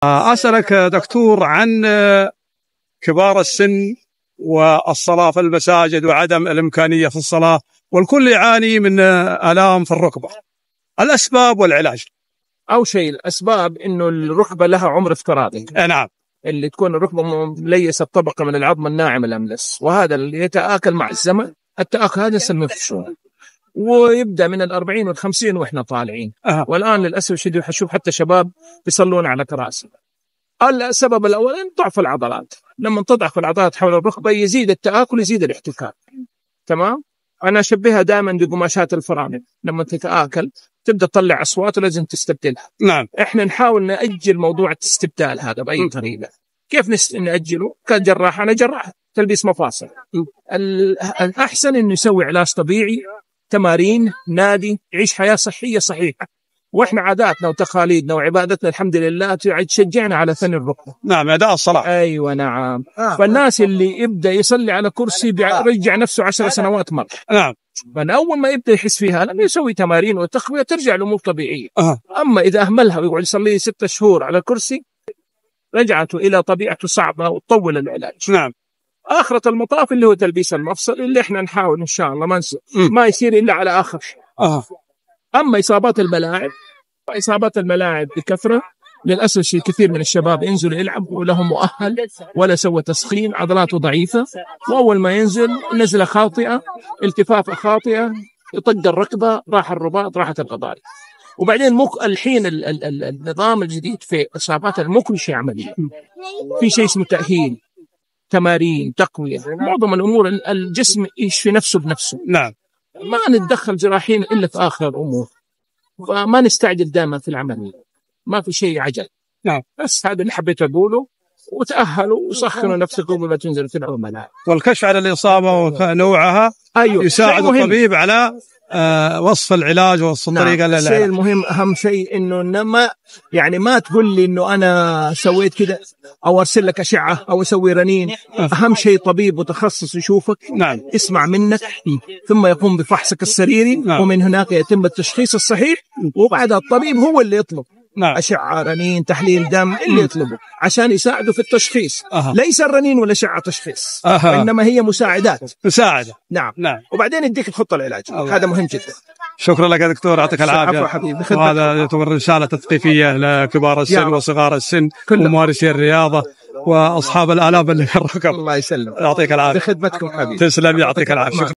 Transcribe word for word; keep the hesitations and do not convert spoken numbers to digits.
أسألك دكتور عن كبار السن والصلاة في المساجد وعدم الإمكانية في الصلاة، والكل يعاني من آلام في الركبة، الأسباب والعلاج. أو شيء الأسباب إنه الركبة لها عمر افتراضي. نعم. اللي تكون الركبة مليسة بطبقة من العظم الناعم الأملس، وهذا اللي يتآكل مع الزمن. التآكل هذا نسميه فشل، ويبدأ من الأربعين والخمسين وإحنا طالعين. أه. والآن للأسف الشديد حشوف حتى شباب بيصلون على كراسي. السبب الأول ضعف العضلات. لما تضعف العضلات حول الركبة يزيد التآكل، يزيد الاحتكاك. تمام. أنا أشبهها دائما بقماشات الفرامل، لما تتآكل تبدأ تطلع أصوات ولازم تستبدلها. نعم. إحنا نحاول نأجل موضوع الاستبدال هذا بأي طريقة. كيف نست... نأجله؟ كجراح، أنا جراح تلبيس مفاصل. الأحسن إنه يسوي علاج طبيعي، تمارين، نادي، يعيش حياة صحية صحيحة. وإحنا عاداتنا وتقاليدنا وعبادتنا الحمد لله تشجعنا على ثني الركبة. نعم، أداء الصلاة. أيوة نعم. آه. فالناس اللي يبدأ يصلي على كرسي بيرجع نفسه عشر سنوات مرة. نعم. من أول ما يبدأ يحس فيها لما يسوي تمارين وتقوية ترجع الأمور طبيعية. أه. أما إذا أهملها ويقعد يصلي ستة شهور على كرسي رجعته إلى طبيعته صعبة وتطول العلاج. نعم. آخرة المطاف اللي هو تلبيس المفصل، اللي إحنا نحاول إن شاء الله ما نس... ما يصير إلا على آخر شيء. أه. أما إصابات الملاعب، إصابات الملاعب بكثرة للأسف. شيء كثير من الشباب ينزل يلعب وله مؤهل ولا سوى تسخين، عضلاته ضعيفة، وأول ما ينزل نزلة خاطئة، التفافة خاطئة، يطق الركبة، راح الرباط، راحت الغضارف. وبعدين مك... الحين ال... ال... ال... النظام الجديد في إصابات المكل شيء عملية، في شيء اسمه تأهيل، تمارين، تقوية. معظم الأمور الجسم يشفي نفسه بنفسه. نعم. ما نتدخل جراحين إلا في آخر الأمور، وما نستعجل دائما في العملية، ما في شيء عجل. نعم. بس هذا اللي حبيت أقوله. وتأهلوا وسخنوا نفسكم قبل ما تنزلوا تلعبوا الملاعب. والكشف على الإصابة ونوعها. أيوه. يساعد الطبيب على آه وصف العلاج ووصف نعم. الطريقة للعلاج. الشيء المهم أهم شيء إنه ما يعني ما تقول لي إنه أنا سويت كده أو أرسل لك أشعة أو أسوي رنين. أه. أهم شيء طبيب متخصص يشوفك. نعم. يسمع منك ثم يقوم بفحصك السريري. نعم. ومن هناك يتم التشخيص الصحيح، وبعدها الطبيب هو اللي يطلب. نعم. أشعة، رنين، تحليل دم، اللي يطلبه عشان يساعده في التشخيص. أه. ليس الرنين ولا أشعة تشخيص. أه. وإنما هي مساعدات. مساعدة. نعم. نعم. وبعدين يديك الخطة العلاج. الله. هذا مهم جدا. شكرا لك يا دكتور، يعطيك العافية. وهذا يعتبر رسالة تثقيفية لكبار السن وصغار السن وممارسي الرياضة وأصحاب الآلام اللي في الركب. الله يسلم. يعطيك العافية. بخدمتكم حبيبي. تسلم، يعطيك العافية.